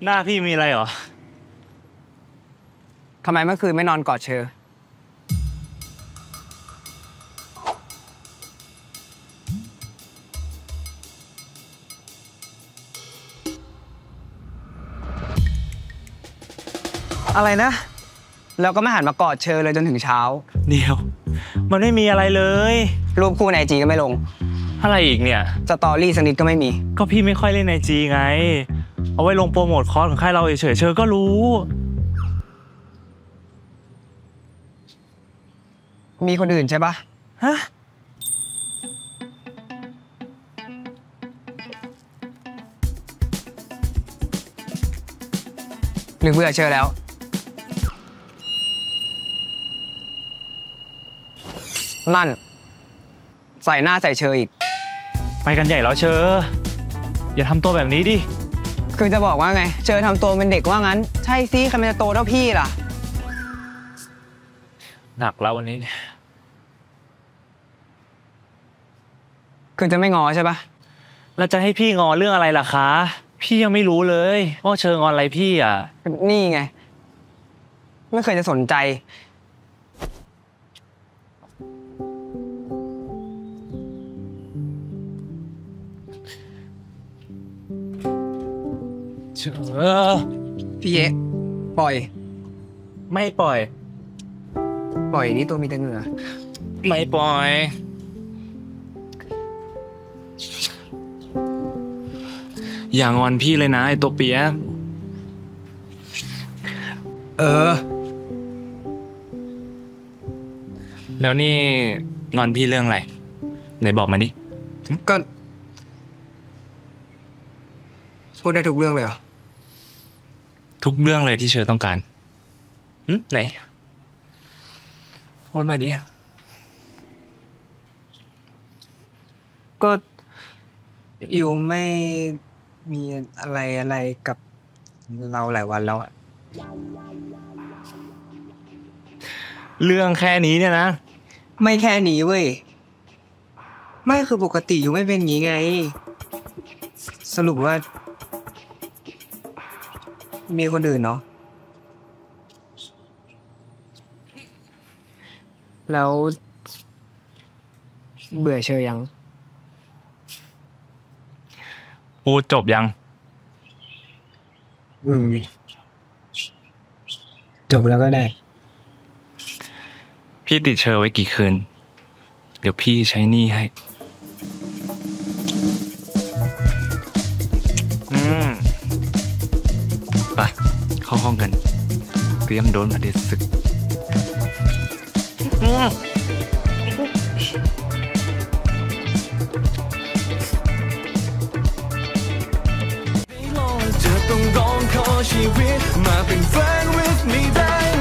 หน้าพี่มีอะไรเหรอทำไมเมื่อคืนไม่นอนกอดเชออะไรนะแล้วก็ไม่หันมากอดเชอเลยจนถึงเช้าเดี๋ยวมันไม่มีอะไรเลยรูปคู่ในไอจีก็ไม่ลงอะไรอีกเนี่ยสตอรี่สักนิดก็ไม่มีก็พี่ไม่ค่อยเล่นไอจีไงเอาไว้ลงโปรโมทคอร์สของค่ายเราเฉยๆเชอก็รู้มีคนอื่นใช่ปะฮะหรือเบื่อเชอแล้วนั่นใส่หน้าใส่เชออีกไปกันใหญ่แล้วเชออย่าทำตัวแบบนี้ดิคือจะบอกว่าไงเชอทำตัวเป็นเด็กว่างั้นใช่สิใครมันจะโตเท่าพี่ล่ะหนักแล้ววันนี้คือจะไม่งอใช่ปะแล้วจะให้พี่งอเรื่องอะไรล่ะคะพี่ยังไม่รู้เลยว่าเชองอนอะไรพี่อ่ะนี่ไงไม่เคยจะสนใจพี่เอ๊ะปล่อยไม่ปล่อยนี่ตัวมีแต่เหงื่อไม่ปล่อยอย่างอนพี่เลยนะไอตัวเปียกแล้วนี่งอนพี่เรื่องอะไรไหนบอกมาดิก็พูดได้ทุกเรื่องเลยเหรอทุกเรื่องเลยที่เชอต้องการไหนพูดมาดิก็อยู่ไม่มีอะไรกับเราหลายวันแล้วอะเรื่องแค่นี้เนี่ยนะไม่แค่นี้เว้ยไม่คือปกติอยู่ไม่เป็นอย่างนี้ไงสรุปว่ามีคนอื่นเนาะแล้วเบื่อเชยยังพูดจบยังจบแล้วก็ได้พี่ติดเชอไว้กี่คืนเดี๋ยวพี่ใช้หนี้ให้ไปเข้าห้องกันเตรียมโดนมาเด็ดศึกจะต้องร้องขอชีวิตมาเป็นแฟน with me ได้